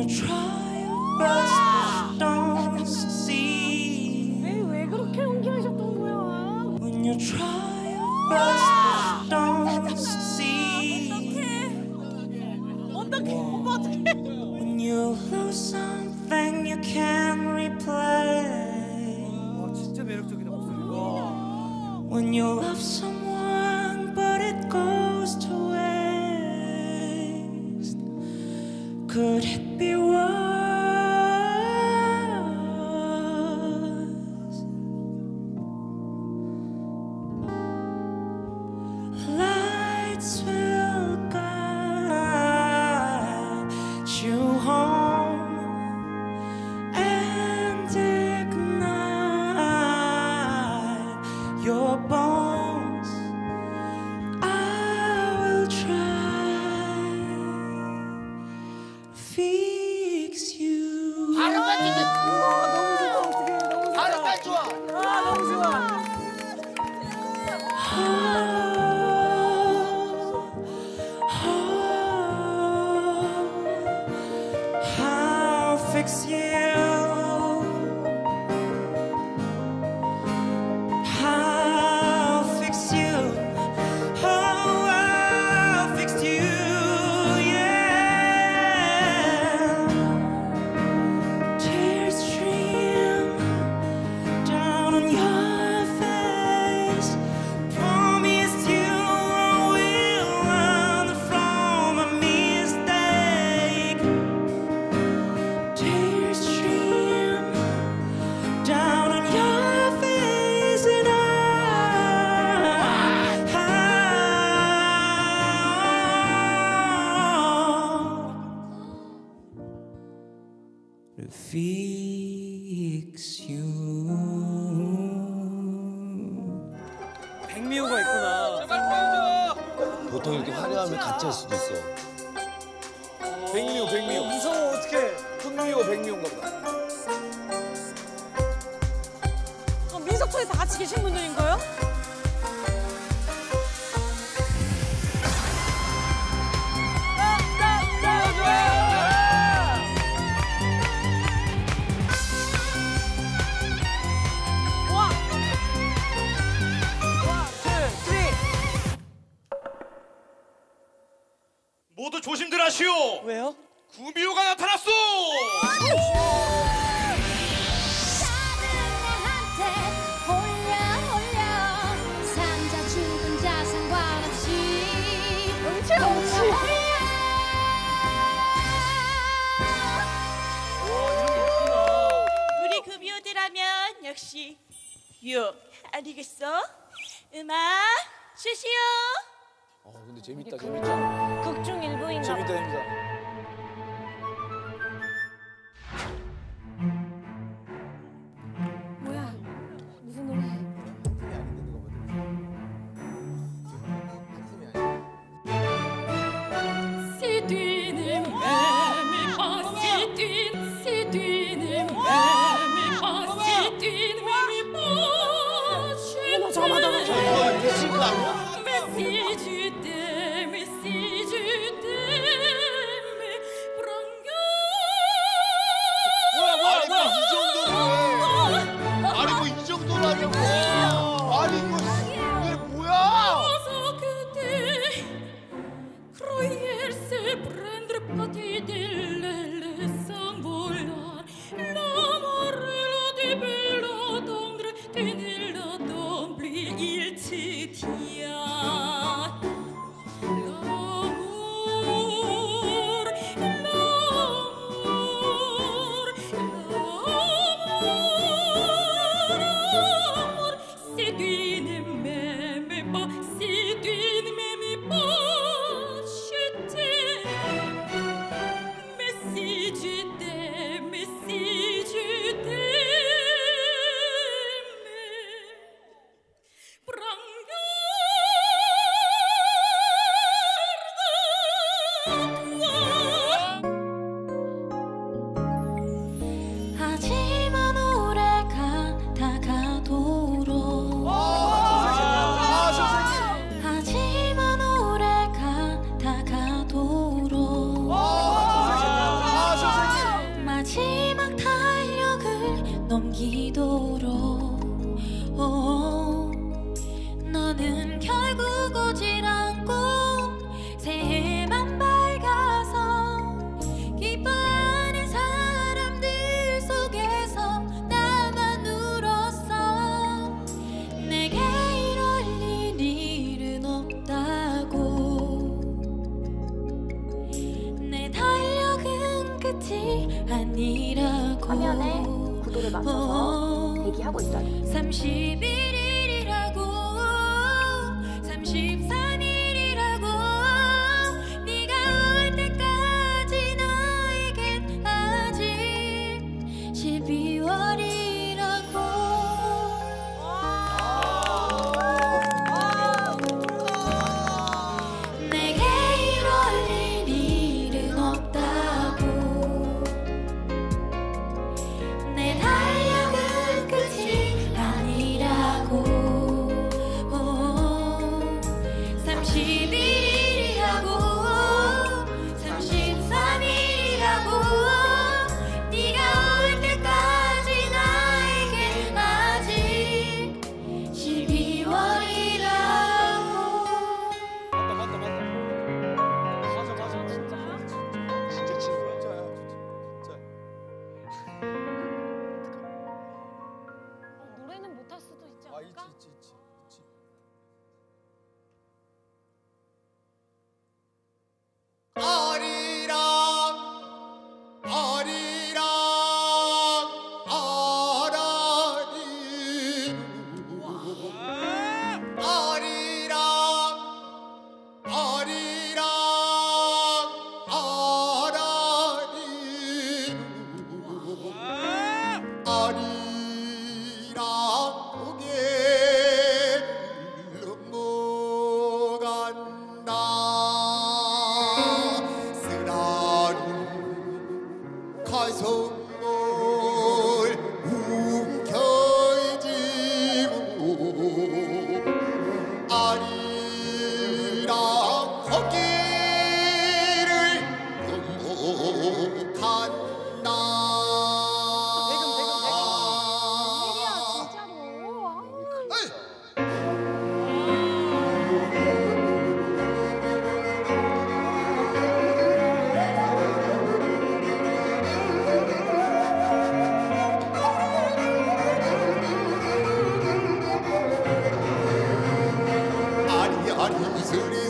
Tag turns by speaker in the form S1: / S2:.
S1: try your best but don't succeed.
S2: 왜 그렇게 연기하셨던 거야?
S1: When you try your best but don't succeed.
S2: 어떡해 오빠 어떡해.
S1: When you lose something you can't replay.
S3: 진짜 매력적이다 목소리. 와.
S1: When you love someone but it goes to waste. Could it be worse? Lights will guide you home and ignite your bones. I will try to fix you.
S3: 발음만 좋아. 너무 좋아.
S1: I'll fix you. I'll fix you. Oh, I'll fix you. Yeah. Tears stream down on your face. Promise you I will learn from a mistake. Tears stream down on your face, and I'll fix you.
S3: 백미호가 있구나. 제발 보여줘.
S4: 보통 이렇게 화려하면 가짜일 수도 있어.
S3: 백미호. 무서워 어떡해. 훈미호 백미호인가 보다.
S2: 민속촌에 다 같이 계신 분들인 거예요? 와.
S5: 모두 조심들 하시오.
S3: 왜요?
S5: 구미호가 나타났소.
S6: 상자 죽은 자 상관없이
S7: 우리 구미호들하면 역시 유 아니겠어? 음악 주시오.
S4: 근데 재밌다. 재밌다.
S2: 극중 일부인가
S4: 재밌다.
S2: 봐.
S4: 재밌다.
S2: 뭐야? 무슨 노래?
S6: Si tu ne m'aimes pas, si tu ne m'aimes pas, si tu ne m'aimes pas, je t'aime.
S4: 미친 거 아니야?
S6: Mais si je t'aime, si je t'aime, prends
S4: 아니 이 정도로 아니 뭐 이 정도로 하냐고. 아니 이게 뭐야?
S6: croire c'est prendre parti de l'aile sans vouloir. L'amour est le début, le tendre, tenir le temps, plus il te tient. L'amour, si tu ne m'aimes pas, si tu ne m'aimes pas, je t'aime. Mais si tu t'aimes, si tu t'aimes, prends garde à toi.
S1: 하지만 오래가 다가도록. 하지만 오래
S8: 화면에 구도를 맞춰서 대기하고 있어야 돼.
S6: 31일이라고 33일이라고 네가 올 때까지 나에겐 아직 12월이라고 내게 이럴 일은 없다고 내 달력은 끝이 아니라고 31일이라고 33일이라고 네가 올 때까지 나에겐 아직 12월이라고
S3: 맞다. 맞아.
S4: 진짜 친구야?
S3: 진짜.
S2: 노래는 못할 수도 있지
S3: 아,
S2: 않을까?
S3: 있지.
S4: 아리랑 고개 넘어간다 쓰라린 가슴을 움켜쥐고 아리랑 고개를 넘어간다
S2: 웬일이야 진짜로. 아유.
S4: 아리 소리